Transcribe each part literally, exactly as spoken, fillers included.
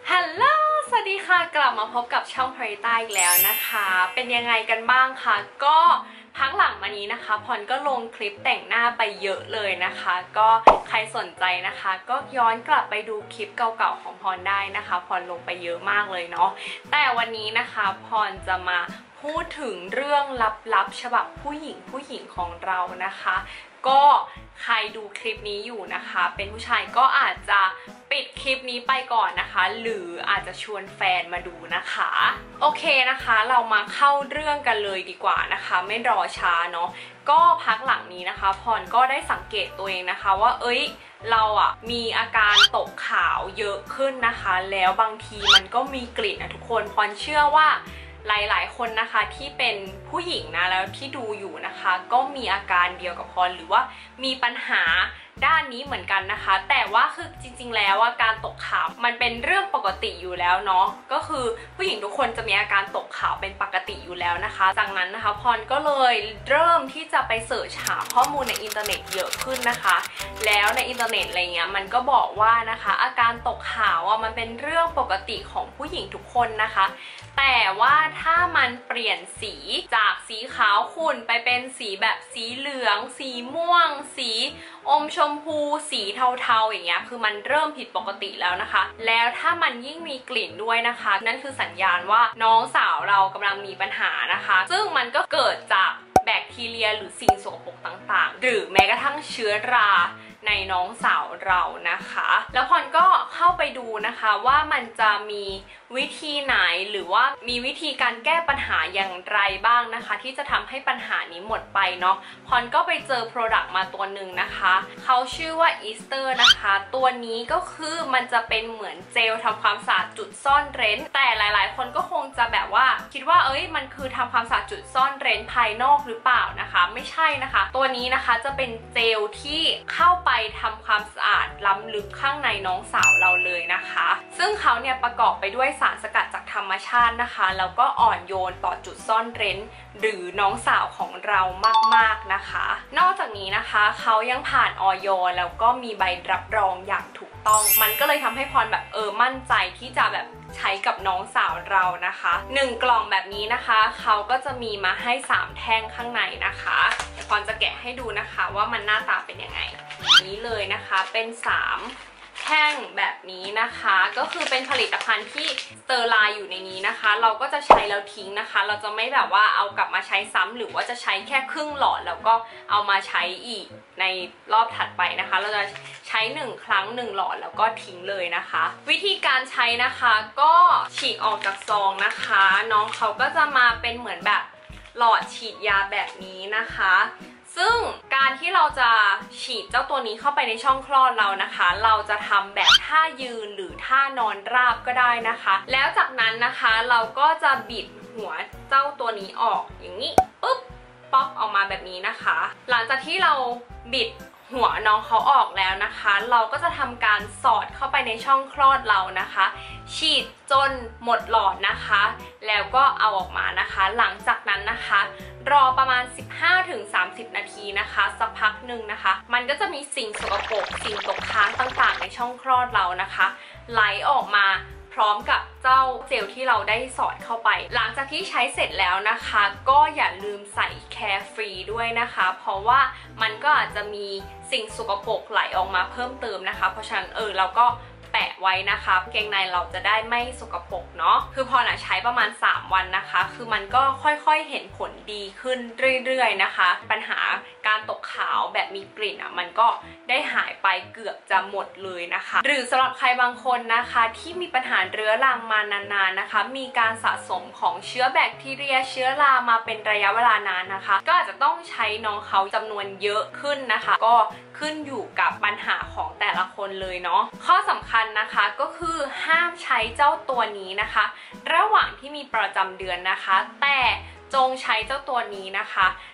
ฮัลโหลสวัสดีค่ะกลับมาพบกับช่องพริต้าอีกแล้วนะคะเป็นยังไงกันบ้างคะก็พักหลังมานี้นะคะพรก็ลงคลิปแต่งหน้าไปเยอะเลยนะคะก็ใครสนใจนะคะก็ย้อนกลับไปดูคลิปเก่าๆของพรได้นะคะพรลงไปเยอะมากเลยเนาะแต่วันนี้นะคะพรจะมาพูดถึงเรื่องลับๆฉบับผู้หญิงผู้หญิงของเรานะคะก็ใครดูคลิปนี้อยู่นะคะเป็นผู้ชายก็อาจจะปิดคลิปนี้ไปก่อนนะคะหรืออาจจะชวนแฟนมาดูนะคะโอเคนะคะเรามาเข้าเรื่องกันเลยดีกว่านะคะไม่รอช้าเนาะก็พักหลังนี้นะคะพรก็ได้สังเกตตัวเองนะคะว่าเอ้ยเราอ่ะมีอาการตกขาวเยอะขึ้นนะคะแล้วบางทีมันก็มีกลิ่นนะทุกคนพรเชื่อว่าหลายๆคนนะคะที่เป็นผู้หญิงนะแล้วที่ดูอยู่นะคะก็มีอาการเดียวกับพรหรือว่ามีปัญหาด้านนี้เหมือนกันนะคะแต่ว่าคือจริงๆแล้วว่าการตกขาวมันเป็นเรื่องปกติอยู่แล้วเนาะก็คือผู้หญิงทุกคนจะมีอาการตกขาวเป็นปกติอยู่แล้วนะคะจากนั้นนะคะพรก็เลยเริ่มที่จะไปเสิร์ชหาข้อมูลในอินเทอร์เน็ตเยอะขึ้นนะคะแล้วในอินเทอร์เน็ตอะไรเงี้ยมันก็บอกว่านะคะอาการตกขาวอ่ะมันเป็นเรื่องปกติของผู้หญิงทุกคนนะคะแต่ว่าถ้ามันเปลี่ยนสีจากสีขาวขุ่นไปเป็นสีแบบสีเหลืองสีม่วงสีอมชมพูสีเทาๆอย่างเงี้ยคือมันเริ่มผิดปกติแล้วนะคะแล้วถ้ามันยิ่งมีกลิ่นด้วยนะคะนั่นคือสัญญาณว่าน้องสาวเรากำลังมีปัญหานะคะซึ่งมันก็เกิดจากแบคทีเรียหรือสิ่งสกปรกต่างๆหรือแม้กระทั่งเชื้อราในน้องสาวเรานะคะแล้วพรก็เข้าไปดูนะคะว่ามันจะมีวิธีไหนหรือว่ามีวิธีการแก้ปัญหาอย่างไรบ้างนะคะที่จะทำให้ปัญหานี้หมดไปเนาะพรก็ไปเจอ Product มาตัวหนึ่งนะคะเขาชื่อว่า Easter นะคะตัวนี้ก็คือมันจะเป็นเหมือนเจลทำความสะอาดจุดซ่อนเร้นแต่หลายๆคนก็คงจะแบบว่าคิดว่าเอ้ยมันคือทำความสะอาดจุดซ่อนเร้นภายนอกหรือเปล่านะคะไม่ใช่นะคะตัวนี้นะคะจะเป็นเจลที่เข้าไปทำความสะอาดล้ำลึกข้างในน้องสาวเราเลยนะคะซึ่งเขาเนี่ยประกอบไปด้วยสารสกัดจากธรรมชาตินะคะแล้วก็อ่อนโยนต่อจุดซ่อนเร้นหรือน้องสาวของเรามากๆนะคะนอกจากนี้นะคะเขายังผ่านอย.แล้วก็มีใบรับรองอย่างถูกต้องมันก็เลยทำให้พรแบบเออมั่นใจที่จะแบบใช้กับน้องสาวเรานะคะหนึ่งกล่องแบบนี้นะคะเขาก็จะมีมาให้สามแท่งข้างในนะคะเดี๋ยวพรจะแกะให้ดูนะคะว่ามันหน้าตาเป็นยังไงนี้เลยนะคะเป็นสามแท่งแบบนี้นะคะก็คือเป็นผลิตภัณฑ์ที่สเตอร์ไลน์อยู่ในนี้นะคะเราก็จะใช้แล้วทิ้งนะคะเราจะไม่แบบว่าเอากลับมาใช้ซ้ำหรือว่าจะใช้แค่ครึ่งหลอดแล้วก็เอามาใช้อีกในรอบถัดไปนะคะเราจะใช้หนึ่งครั้งหนึ่งหลอดแล้วก็ทิ้งเลยนะคะวิธีการใช้นะคะก็ฉีกออกจากซองนะคะน้องเขาก็จะมาเป็นเหมือนแบบหลอดฉีดยาแบบนี้นะคะซึ่งการที่เราจะฉีดเจ้าตัวนี้เข้าไปในช่องคลอดเรานะคะเราจะทำแบบท่ายืนหรือท่านอนราบก็ได้นะคะแล้วจากนั้นนะคะเราก็จะบิดหัวเจ้าตัวนี้ออกอย่างนี้ปุ๊บป๊อกออกมาแบบนี้นะคะหลังจากที่เราบิดหัวน้องเขาออกแล้วนะคะเราก็จะทำการสอดเข้าไปในช่องคลอดเรานะคะฉีดจนหมดหลอดนะคะแล้วก็เอาออกมานะคะหลังจากนั้นนะคะรอประมาณ สิบห้าถึงสามสิบ นาทีนะคะสักพักหนึ่งนะคะมันก็จะมีสิ่งสกปรกสิ่งตกค้างต่างๆในช่องคลอดเรานะคะไหลออกมาพร้อมกับเจ้าเจลที่เราได้สอดเข้าไปหลังจากที่ใช้เสร็จแล้วนะคะก็อย่าลืมใส่แคร์ฟรีด้วยนะคะเพราะว่ามันก็อาจจะมีสิ่งสกปรกไหลออกมาเพิ่มเติมนะคะเพราะฉะนั้นเออเราก็แปะไว้นะคะกางเกงในเราจะได้ไม่สกปรกเนาะคือพอใช้ประมาณสามวันนะคะคือมันก็ค่อยๆเห็นผลดีขึ้นเรื่อยๆนะคะปัญหาการตกขาวแบบมีกลิ่นอ่ะมันก็ได้หายไปเกือบจะหมดเลยนะคะหรือสำหรับใครบางคนนะคะที่มีปัญหาเรื้อรังมานานๆนะคะมีการสะสมของเชื้อแบคทีเรียเชื้อรามาเป็นระยะเวลานานนะคะก็อาจจะต้องใช้น้องเขาจำนวนเยอะขึ้นนะคะก็ขึ้นอยู่กับปัญหาของแต่ละคนเลยเนาะข้อสำคัญนะคะก็คือห้ามใช้เจ้าตัวนี้นะคะระหว่างที่มีประจำเดือนนะคะแต่จงใช้เจ้าตัวนี้นะคะ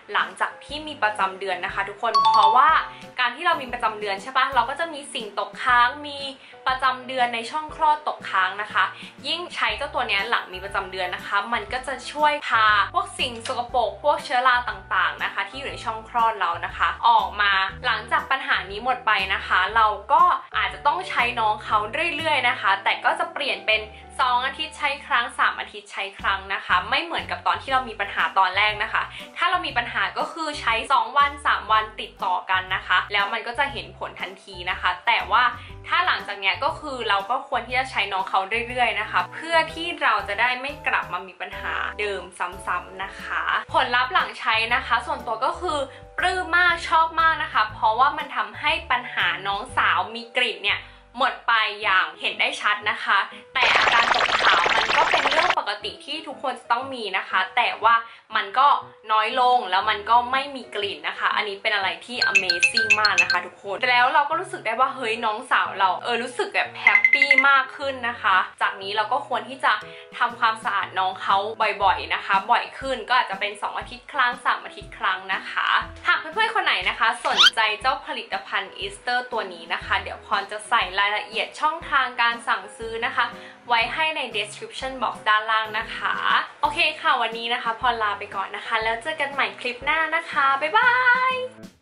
หลังจากที่มีประจำเดือนนะคะทุกคนเพราะว่าการที่เรามีประจำเดือนใช่ปะเราก็จะมีสิ่งตกค้างมีประจำเดือนในช่องคลอดตกค้างนะคะยิ่งใช้เจ้าตัวนี้หลังมีประจำเดือนนะคะมันก็จะช่วยพาพวกสิ่งสกปรกพวกเชื้อราต่างๆนะคะที่อยู่ในช่องคลอดเรานะคะออกมาหลังจากปัญหานี้หมดไปนะคะเราก็อาจจะต้องใช้น้องเขาเรื่อยๆนะคะแต่ก็จะเปลี่ยนเป็นสองอาทิตย์ใช้ครั้งสามอาทิตย์ใช้ครั้งนะคะไม่เหมือนกับตอนที่เรามีปัญหาตอนแรกนะคะถ้าเรามีปัญหาก็คือใช้สองวันสามวันติดต่อกันนะคะแล้วมันก็จะเห็นผลทันทีนะคะแต่ว่าถ้าหลังจากเนี้ยก็คือเราก็ควรที่จะใช้น้องเขาเรื่อยๆนะคะเพื่อที่เราจะได้ไม่กลับมามีปัญหาเดิมซ้ำๆนะคะผลลัพธ์หลังใช้นะคะส่วนตัวก็คือปลื้มมากชอบมากนะคะเพราะว่ามันทำให้ปัญหาน้องสาวมีกลิ่นเนี่ยหมดไปอย่างเห็นได้ชัดนะคะแต่อาการตกขาวมันก็เป็นเรื่องปกติที่ทุกคนจะต้องมีนะคะแต่ว่ามันก็น้อยลงแล้วมันก็ไม่มีกลิ่นนะคะอันนี้เป็นอะไรที่ Amazing มากนะคะทุกคนแล้วเราก็รู้สึกได้ว่าเฮ้ยน้องสาวเราเออรู้สึกแบบแฮปปี้มากขึ้นนะคะจากนี้เราก็ควรที่จะทำความสะอาดน้องเขาบ่อยๆนะคะบ่อยขึ้นก็อาจจะเป็นสองอาทิตย์ครั้งสามอาทิตย์ครั้งนะคะหากเพื่อนๆคนไหนนะคะสนใจเจ้าผลิตภัณฑ์อีสเตอร์ตัวนี้นะคะเดี๋ยวพรจะใส่รายละเอียดช่องทางการสั่งซื้อนะคะไว้ให้ใน description box ด้านล่างนะคะโอเคค่ะวันนี้นะคะพรลาไปก่อนนะคะแล้วเจอกันใหม่คลิปหน้านะคะบ๊ายบาย